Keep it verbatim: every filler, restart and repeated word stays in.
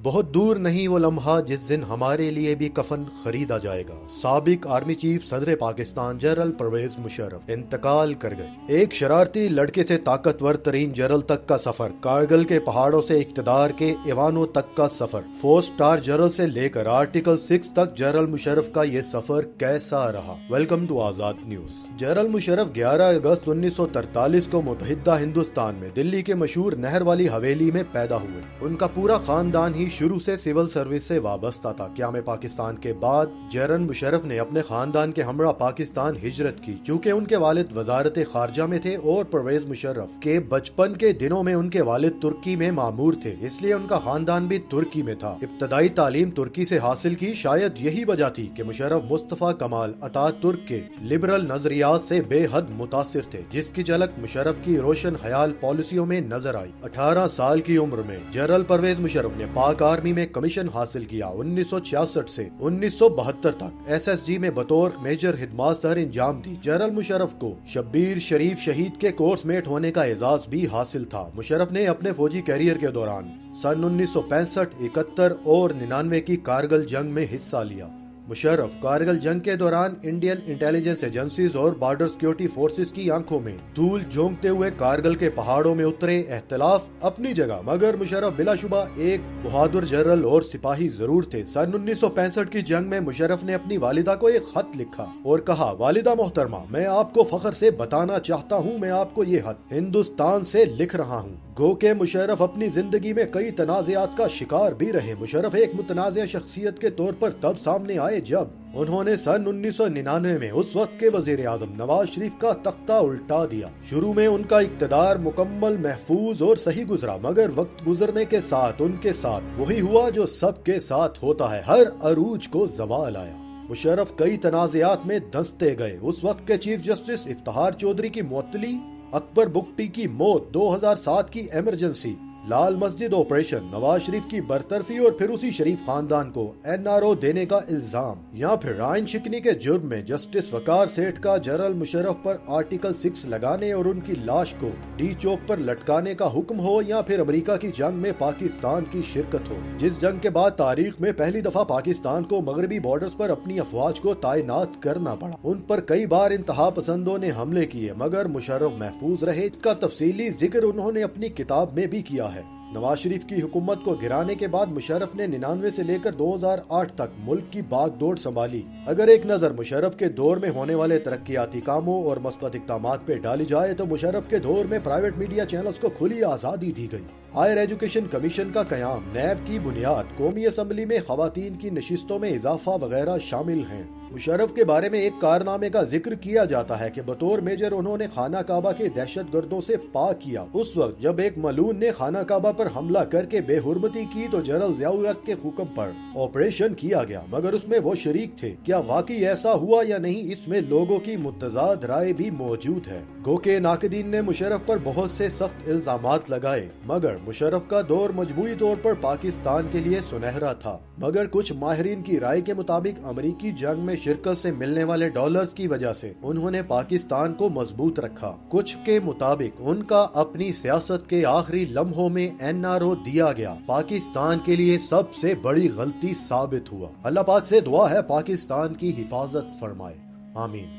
بہت دور نہیں وہ لمحہ جس دن ہمارے لیے بھی کفن خریدا جائے گا۔ سابق آرمی چیف صدر پاکستان جنرل پرویز مشرف انتقال کر گئے۔ ایک شرارتی لڑکے سے طاقتور ترین جنرل تک کا سفر، کارگل کے پہاڑوں سے اقتدار کے ایوانوں تک کا سفر، فور سٹار جنرل سے لے کر آرٹیکل سکس تک جنرل مشرف کا یہ سفر کیسا رہا؟ Welcome to Azad news. General Musharraf گیارہ اگست انیس سو ترتالیس کو متحدہ ہندوستان میں دلی کے مشہور نہر والی حویلی میں پیدا ہوئے۔ ان کا پورا خاندان ہی شروع سے سول سروس سے وابستہ تھا۔ قیام پاکستان کے بعد جنرل مشرف نے اپنے خاندان کے ہمراہ پاکستان ہجرت کی، چونکہ ان کے والد وزارت خارجہ میں تھے اور پرویز مشرف کے بچپن کے دنوں میں ان کے والد ترکی میں مامور تھے، اس لیے ان کا خاندان بھی ترکی میں تھا۔ ابتدائی تعلیم ترکی سے حاصل کی، شاید یہی وجہ تھی کہ مشرف مصطفیٰ کمال اتا ترک کے لبرل نظریات سے بے حد متاثر تھے، جس کی جھلک مشرف کی روشن خیال پالیسیوں میں نظر آئی۔ اٹھارہ سال کی عمر میں جنرل پرویز مشرف نے پاک آرمی میں کمیشن حاصل کیا۔ انیس سو چھیاسٹھ سے انیس سو بہتر تک ایس ایس جی میں بطور میجر خدمات سر انجام دی۔ جنرل مشرف کو شبیر شریف شہید کے کورس میٹ ہونے کا اعزاز بھی حاصل تھا۔ مشرف نے اپنے فوجی کیریئر کے دوران سن انیس سو پینسٹھ، اکہتر اور ننانوے کی کارگل جنگ میں حصہ لیا۔ مشرف کارگل جنگ کے دوران انڈین انٹیلیجنس ایجنسیز اور بارڈر سیکیورٹی فورسز کی آنکھوں میں دھول جھونکتے ہوئے کارگل کے پہاڑوں میں اترے۔ اختلاف اپنی جگہ، مگر مشرف بلا شبہ ایک بہادر جنرل اور سپاہی ضرور تھے۔ سن انیس سو پینسٹھ کی جنگ میں مشرف نے اپنی والدہ کو ایک خط لکھا اور کہا، والدہ محترمہ، میں آپ کو فخر سے بتانا چاہتا ہوں میں آپ کو یہ خط ہندوستان سے لکھ رہا ہوں۔ گو کہ مشرف اپنی زندگی میں کئی تنازعات کا شکار بھی رہے۔ مشرف ایک متنازع شخصیت کے طور پر تب سامنے آئے جب انہوں نے سن انیس سو ننانوے میں اس وقت کے وزیر اعظم نواز شریف کا تختہ الٹا دیا۔ شروع میں ان کا اقتدار مکمل، محفوظ اور صحیح گزرا، مگر وقت گزرنے کے ساتھ ان کے ساتھ وہی ہوا جو سب کے ساتھ ہوتا ہے، ہر عروج کو زوال آیا۔ مشرف کئی تنازعات میں دھنستے گئے۔ اس وقت کے چیف جسٹس افتخار چودھری کی معطلی، اکبر بگٹی کی موت، دو ہزار سات کی ایمرجنسی، لال مسجد آپریشن، نواز شریف کی برطرفی اور پھر اسی شریف خاندان کو این آر او دینے کا الزام، یا پھر رائن شکنی کے جرم میں جسٹس وقار سیٹھ کا جنرل مشرف پر آرٹیکل سکس لگانے اور ان کی لاش کو ڈی چوک پر لٹکانے کا حکم ہو، یا پھر امریکہ کی جنگ میں پاکستان کی شرکت ہو، جس جنگ کے بعد تاریخ میں پہلی دفعہ پاکستان کو مغربی بارڈرز پر اپنی افواج کو تعینات کرنا پڑا۔ ان پر کئی بار انتہا پسندوں نے حملے کیے، مگر مشرف محفوظ رہے۔ اس کا تفصیلی ذکر انہوں نے اپنی کتاب میں بھی کیا ہے۔ نواز شریف کی حکومت کو گرانے کے بعد مشرف نے ننانوے سے لے کر دو ہزار آٹھ تک ملک کی باغ دوڑ سنبھالی۔ اگر ایک نظر مشرف کے دور میں ہونے والے ترقیاتی کاموں اور مثبت اقدامات پہ ڈالی جائے تو مشرف کے دور میں پرائیویٹ میڈیا چینلز کو کھلی آزادی دی گئی۔ ہائر ایجوکیشن کمیشن کا قیام، نیب کی بنیاد، قومی اسمبلی میں خواتین کی نشستوں میں اضافہ وغیرہ شامل ہیں۔ مشرف کے بارے میں ایک کارنامے کا ذکر کیا جاتا ہے کہ بطور میجر انہوں نے خانہ کعبہ کے دہشت گردوں سے پاک کیا۔ اس وقت جب ایک ملعون نے خانہ کعبہ پر حملہ کر کے بے حرمتی کی تو جنرل ضیاء الحق کے حکم پر آپریشن کیا گیا، مگر اس میں وہ شریک تھے۔ کیا واقعی ایسا ہوا یا نہیں، اس میں لوگوں کی متضاد رائے بھی موجود ہے۔ گو کہ ناقدین نے مشرف پر بہت سے سخت الزامات لگائے، مگر مشرف کا دور مجموعی طور پر پاکستان کے لیے سنہرا تھا۔ مگر کچھ ماہرین کی رائے کے مطابق امریکی جنگ میں شرکت سے ملنے والے ڈالرز کی وجہ سے انہوں نے پاکستان کو مضبوط رکھا۔ کچھ کے مطابق ان کا اپنی سیاست کے آخری لمحوں میں این آر او دیا گیا پاکستان کے لیے سب سے بڑی غلطی ثابت ہوا۔ اللہ پاک سے دعا ہے پاکستان کی حفاظت فرمائے، آمین۔